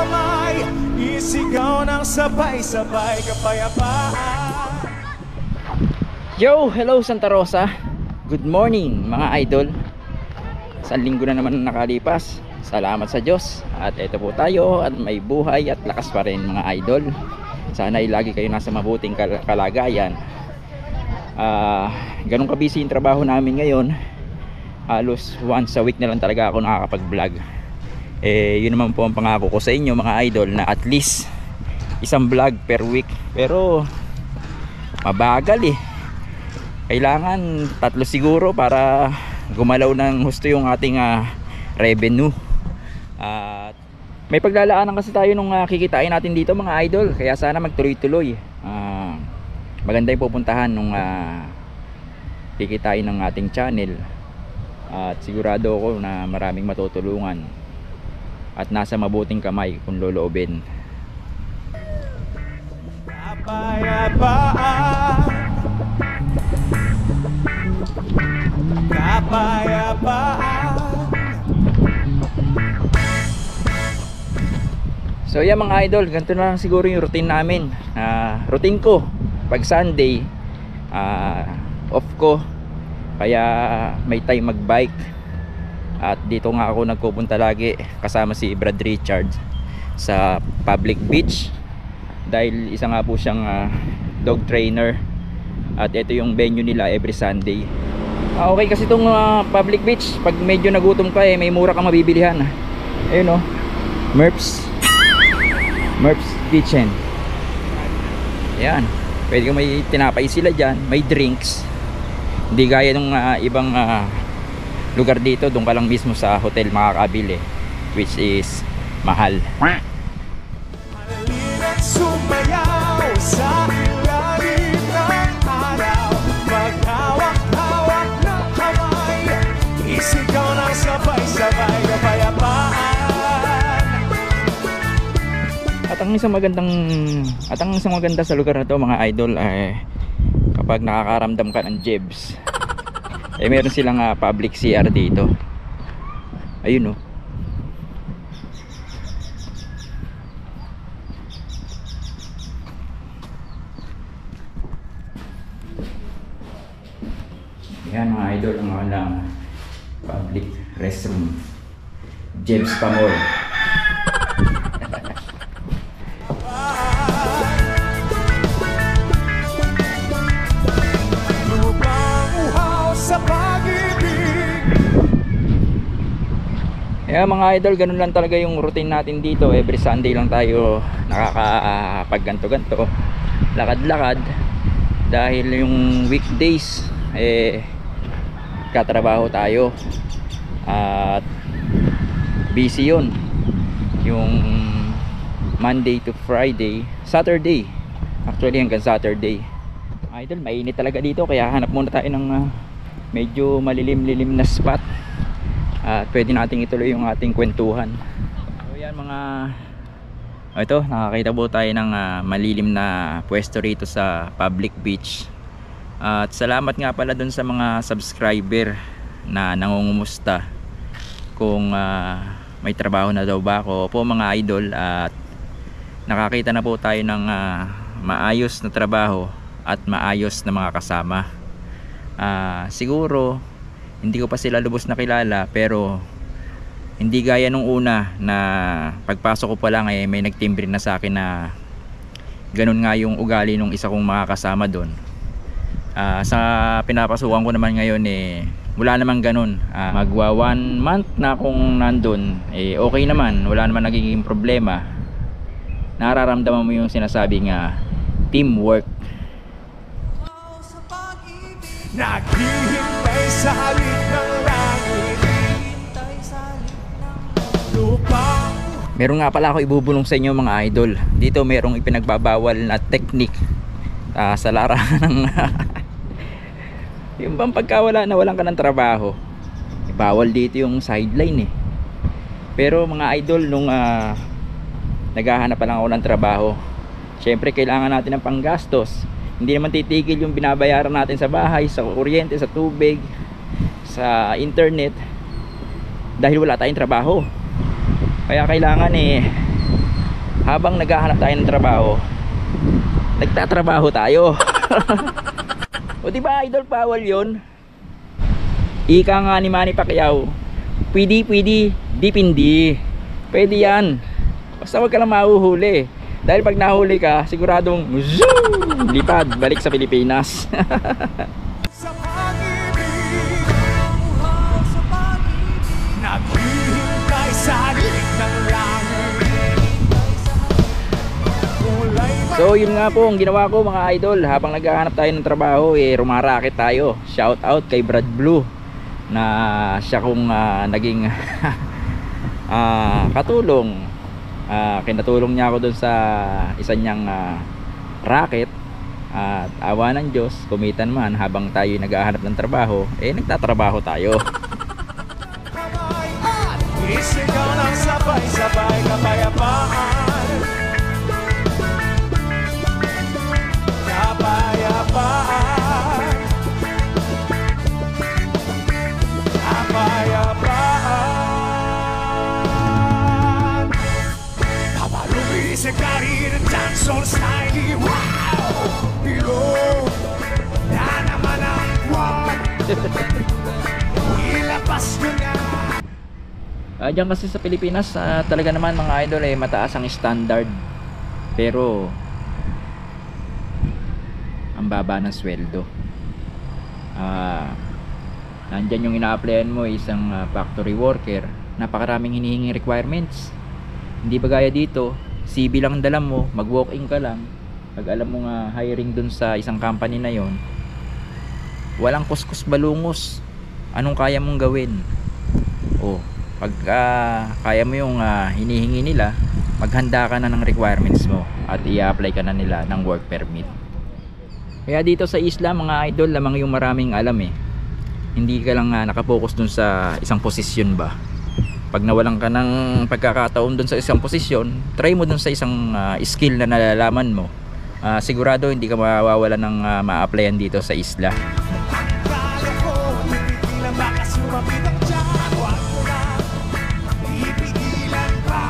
kamay, isigaw ng sabay-sabay kapayapaan. Yo! Hello Santa Rosa. Good morning mga idol. Isang linggo na naman nakalipas. Salamat sa Diyos. At ito po tayo at may buhay at lakas pa rin mga idol. Sana ay lagi kayo nasa mabuting kalagayan. Ganun kabisi yung trabaho namin ngayon. Halos once a week na lang talaga ako nakakapag-vlog. Yun naman po ang pangako ko sa inyo mga idol, na at least isang vlog per week. Pero mabagal kailangan 3 siguro para gumalaw ng husto yung ating revenue. At may paglalaanan kasi tayo nung kikitain natin dito mga idol, kaya sana magtuloy-tuloy. Maganda yung pupuntahan nung kikitain ng ating channel. At sigurado ako na maraming matutulungan at nasa mabuting kamay kung loloobin. Kapayapaan, kapayapaan. So yan mga idol, ganito na lang siguro yung routine namin. Routine ko pag Sunday, off ko, kaya may time magbike. At dito nga ako nagpupunta lagi kasama si Brad Richards sa public beach, dahil isa nga po siyang dog trainer. At ito yung venue nila every Sunday. Okay kasi itong public beach, pag medyo nagutom ka may mura kang mabibilihan. Ayun Merps Kitchen. Ayan, pwede ka, may tinapay sila dyan, may drinks. Hindi gaya ng ibang lugar dito, doon ka lang mismo sa hotel makakabili, which is mahal. Halina't sumayaw sa ilalim ng araw, maghawak-hawak ng kamay, isigaw ng sabay-sabay kapayapaan. At ang isang maganda sa lugar na to mga idol ay kapag nakakaramdam ka ng jibs, meron silang public CR dito. Ayun yan mga idol, ang mga public restroom, James Pamor. Kaya mga idol, ganun lang talaga yung routine natin dito. Every Sunday lang tayo nakakapagganto-ganto, lakad-lakad, dahil yung weekdays katrabaho tayo at busy yun. Yung Monday to Friday, Saturday actually, hanggang Saturday. Idol, mainit talaga dito, kaya hanap muna tayo ng medyo malilim-lilim na spot at pwede nating ituloy yung ating kwentuhan. So yan mga ito, nakakita po tayo ng malilim na pwesto rito sa public beach. At salamat nga pala dun sa mga subscriber na nangungumusta kung may trabaho na daw ba ako po mga idol. At nakakita na po tayo ng maayos na trabaho at maayos na mga kasama. Siguro hindi ko pa sila lubos na kilala, pero hindi gaya nung una na pagpasok ko pa lang may nagtimbre na sa akin na ganun nga yung ugali nung isa kong mga kasama doon. Sa pinapasukan ko naman ngayon wala namang ganun. Magwa 1 month na akong nandun, okay naman, wala naman nagiging problema. Nararamdaman mo yung sinasabing teamwork. Naghihintay sa halik ng langit, naghihintay sa halik ng lupa. Meron nga pala ako ibubulong sa inyo mga idol. Dito merong ipinagbabawal na technique sa larangan ng yung bang pagkawala na walang ka ng trabaho, bawal dito yung sideline Pero mga idol, nung naghahanap pa lang ako ng trabaho, syempre kailangan natin ng panggastos. Hindi naman titigil yung binabayaran natin sa bahay, sa kuryente, sa tubig, sa internet, dahil wala tayong trabaho. Kaya kailangan habang naghahanap tayo ng trabaho, nagtatrabaho tayo. O di ba idol, bawal yun? Ika nga ni Manny Pacquiao, pwede, dipindi. Pwede yan. Basta wag ka lang mahuhuli. Dahil pag nahuli ka, siguradong zoom, lipad, balik sa Pilipinas. Sa pag-ibig, uhaw sa pag-ibig, naghihintay sa dilig ng langit. Kulay So yun nga po ang ginawa ko mga idol. Habang naghahanap tayo ng trabaho, rumarakit tayo. Shout out kay Brad Blue, na siya kong naging katulong. Kinatulong niya ako dun sa isa niyang racket. At awa ng Diyos, kumita naman habang tayo naghahanap ng trabaho, nagtatrabaho tayo. kamay at isigaw ng sabay-sabay kapayapaan. Kapayapaan. Kapayapaan. Papalubi sa karir at dancehall style. Wow! Hero, yan naman ang buwan. Ilabas nyo na. Diyan kasi sa Pilipinas, talaga naman mga idol, mataas ang standard. Pero ang baba ng sweldo. Nandyan yung ina-applyan mo, isang factory worker, napakaraming hinihinging requirements. Hindi ba gaya dito, CV lang dala mo, mag-walk-in ka lang. Pag alam mo nga hiring dun sa isang company na yon, walang kuskus balungos. Anong kaya mong gawin? Pag kaya mo yung hinihingi nila, maghanda ka na ng requirements mo at i-apply ka na nila ng work permit. Kaya dito sa isla mga idol, lamang yung maraming alam hindi ka lang nakapokus dun sa isang posisyon ba. Pag nawalan ka ng pagkakataon dun sa isang posisyon, try mo dun sa isang skill na nalalaman mo. Sigurado hindi ka mawawala ng ma-applyan dito sa isla. Kaya ko, pipigilan baka sumabit ang tiyan. Huwag mo na ipigilan pa.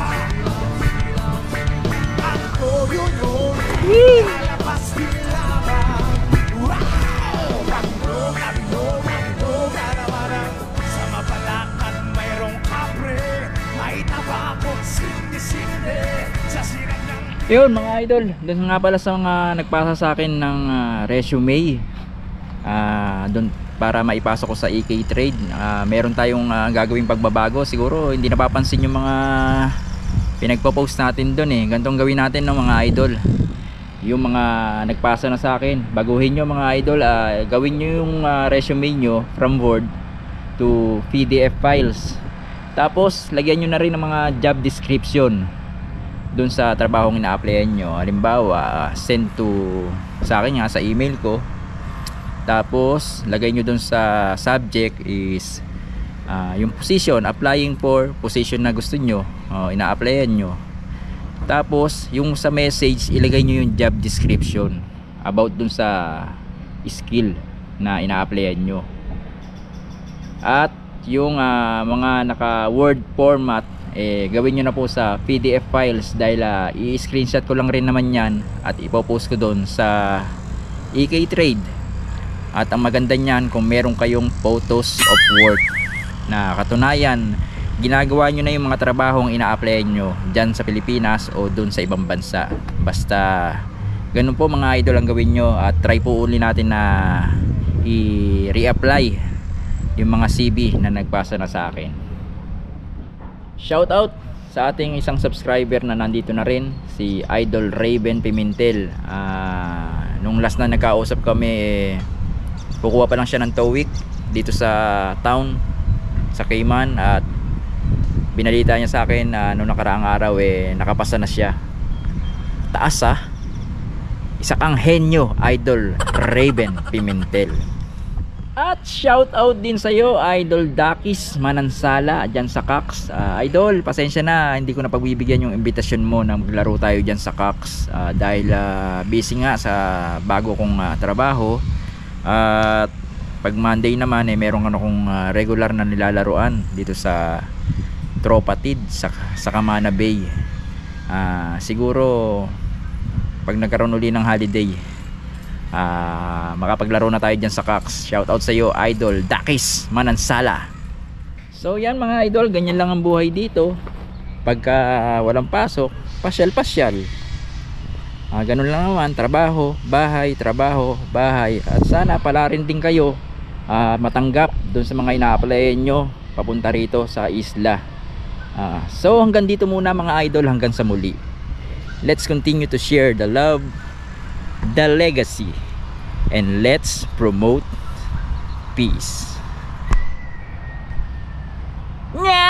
Ang toyo nyo, lalabas nilaban. Wow! Ramdog, ramdog, ramdog, araw-araw. Sa mapalakan mayroong kapre. May tabakot, sindi-sindi. Sa sirang ng Yun mga idol, doon nga pala sa mga nagpasa sa akin ng resume, doon para maipasok ko sa EK Trade. Meron tayong gagawing pagbabago. Siguro hindi napapansin yung mga pinagpo-post natin doon Gantong gawin natin ng mga idol. Yung mga nagpasa na sa akin, baguhin nyo mga idol. Gawin nyo yung resume nyo from Word to PDF files. Tapos lagyan nyo na rin ng mga job description doon sa trabahong ina-applyan nyo. Halimbawa, send to sa akin nga sa email ko. Tapos lagay nyo doon sa subject is yung position, applying for position na gusto nyo, ina-applyan nyo. Tapos yung sa message, ilagay nyo yung job description about doon sa skill na ina-applyan nyo. At yung mga naka word format, gawin nyo na po sa PDF files, dahil i-screenshot ko lang rin naman yan at ipopost ko doon sa EK Trade. At ang maganda niyan, kung meron kayong photos of work na katunayan ginagawa nyo na yung mga trabahong ina-applyan nyo dyan sa Pilipinas o doon sa ibang bansa. Basta ganun po mga idol ang gawin nyo, at try po uli natin na i-reapply yung mga CV na nagpasa na sa akin. Shout out sa ating isang subscriber na nandito na rin, si Idol Raven Pimentel. Nung last na nagkausap kami, kukuha pa lang siya ng TOEIC dito sa town sa Cayman, at binalita niya sa akin nung nakaraang araw nakapasa na siya. Taas isa kang henyo, Idol Raven Pimentel. At shout out din sa iyo, Idol Dakis Manansala dyan sa Cox. Idol, pasensya na, hindi ko na pagbibigyan yung invitation mo na maglaro tayo dyan sa Cox, dahil busy nga sa bago kong trabaho. At pag Monday naman meron akong regular na nilalaruan dito sa Tropatid sa Camana Bay. Siguro pag nagkaroon uli ng holiday, makapaglaro na tayo dyan sa Cox. Shout out sa iyo, Idol Dakis Manansala. So yan mga idol, ganyan lang ang buhay dito. Pagka walang pasok, pasyal-pasyal. Ganun lang naman, trabaho, bahay, trabaho, bahay. At sana pala rin din kayo matanggap doon sa mga ina-applyan nyo papunta rito sa isla. So hanggang dito muna mga idol, hanggang sa muli. Let's continue to share the love, the legacy, and let's promote peace.